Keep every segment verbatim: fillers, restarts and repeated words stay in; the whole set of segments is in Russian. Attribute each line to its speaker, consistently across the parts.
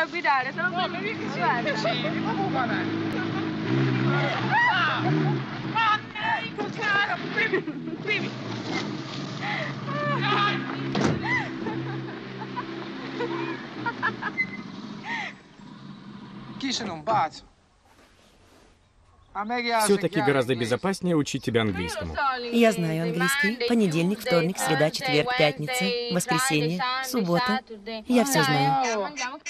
Speaker 1: a guidare, sono bellissime. Ma può fare? Mamma, caro, primi, primi.
Speaker 2: Все-таки гораздо безопаснее учить тебя английскому.
Speaker 3: Я знаю английский. Понедельник, вторник, среда, четверг, пятница, воскресенье, суббота. Я все знаю.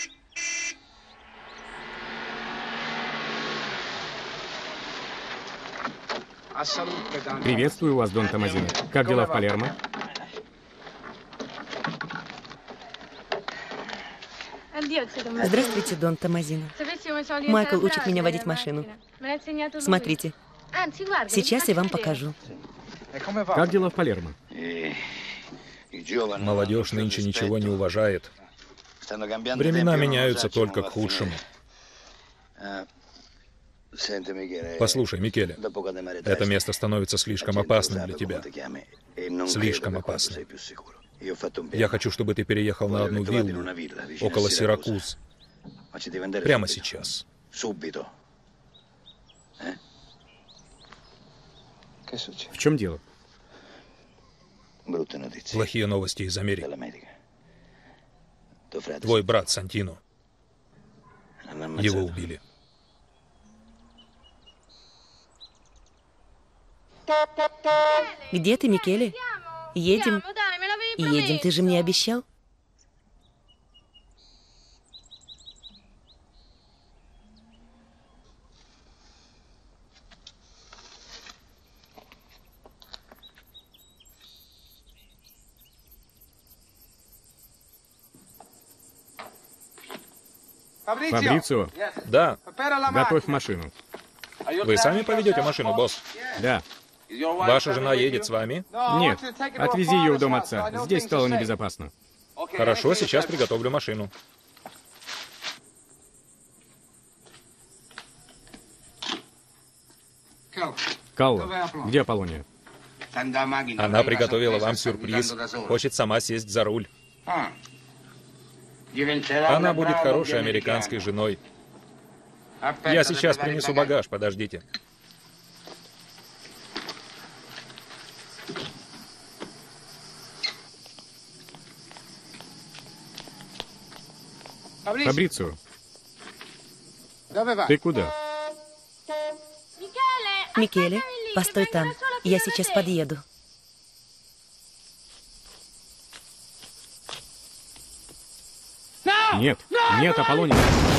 Speaker 2: Приветствую вас, Дон Томазино. Как дела в Палермо?
Speaker 3: Здравствуйте, Дон Томазино. Майкл учит меня водить машину. Смотрите. Сейчас я вам покажу.
Speaker 2: Как дела в Палермо?
Speaker 4: Молодежь нынче ничего не уважает. Времена меняются только к худшему. Послушай, Микеле, это место становится слишком опасным для тебя. Слишком опасным. Я хочу, чтобы ты переехал на одну виллу около Сиракуз. Прямо сейчас.
Speaker 2: В чем дело?
Speaker 4: Плохие новости из Америки. Твой брат Сантино. Его убили.
Speaker 3: Где ты, Микеле? Едем. Едем, ты же мне обещал.
Speaker 2: Фабрицио,
Speaker 4: Да.
Speaker 2: готовь машину.
Speaker 4: Вы сами поведете машину, босс?
Speaker 2: Да.
Speaker 4: Ваша жена едет с вами?
Speaker 2: Нет, отвези ее в дом отца. Здесь стало небезопасно.
Speaker 4: Хорошо, сейчас приготовлю машину.
Speaker 2: Калла, где Аполлония?
Speaker 4: Она приготовила вам сюрприз. Хочет сама сесть за руль. Она будет хорошей американской женой. Я сейчас принесу багаж, подождите.
Speaker 2: Фабрицио, ты куда?
Speaker 3: Микеле, постой там. Я сейчас подъеду.
Speaker 2: Нет, нет, Аполлония.